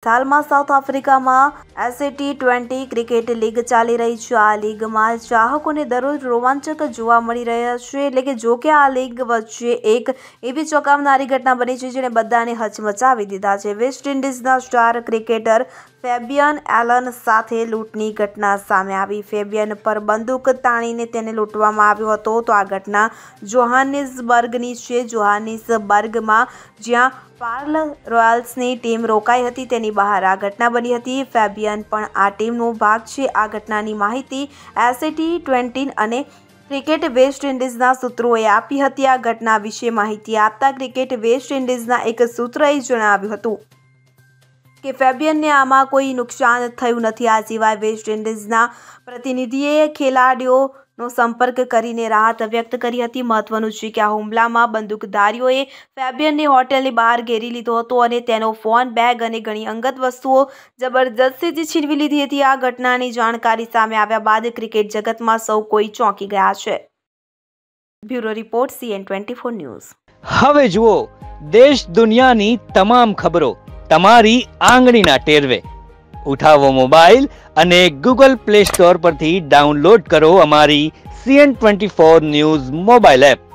હાલમાં સાઉથ આફ્રિકામાં SAT-20 cricket league ચાલી રહી છે। આ લીગમાં ચાહકોને દરરોજ રોમાંચક જોવા મળી રહ્યા છે। એટલે કે જો કે આ લીગ વચ્ચે એક એવી ચોંકાવનારી ઘટના બની છે જેણે બધાને હચમચાવી દીધા છે। વેસ્ટ ઇન્ડિઝના સ્ટાર ક્રિકેટર ફેબિયન એલન સાથે લૂંટની ઘટના સામે આવી। ફેબિયન પર બંદૂક તાણીને તેને લૂંટવામાં આવ્યો હતો। તો આ ઘટના જોહાનિસબર્ગની છે। જોહાનિસબર્ગમાં જ્યાં પાર્લ રોયલ્સની ટીમ રોકાઈ હતી તેની બહાર આ ઘટના બની હતી। ફેબિયન પણ આ ટીમનો ભાગ છે। આ ઘટનાની માહિતી SAT-20 અને ક્રિકેટ વેસ્ટ ઇન્ડિઝના સૂત્રોએ આપી હતી। આ ઘટના વિશે માહિતી આપતા ક્રિકેટ વેસ્ટ ઇન્ડિઝના એક સૂત્રએ જણાવ્યું હતું કે ફેબિયનને આમાં કોઈ નુકસાન થયું નથી। આ સિવાય વેસ્ટ ઇન્ડિઝના પ્રતિનિધિએ ખેલાડીઓનો સંપર્ક કરીને રાહત વ્યક્ત કરી હતી। મહત્વનું છે કે આ હુમલામાં બંદૂકધારીઓએ ફેબિયનને હોટેલની બહાર ઘેરી લીધો હતો અને તેનો ફોન, બેગ અને ઘણી અંગત વસ્તુઓ જબરજસ્તીથી છીનવી લીધી હતી। આ ઘટનાની જાણકારી સામે આવ્યા બાદ ક્રિકેટ જગતમાં સૌ કોઈ ચોંકી ગયા છે। Bureau report CN24 news. હવે જુઓ દેશ દુનિયાની તમામ ખબરો તમારી આંગળીના ટેરવે। ઉઠાવો મોબાઈલ અને Google Play Store પરથી ડાઉનલોડ કરો અમારી CN24 ન્યૂઝ મોબાઈલ એપ।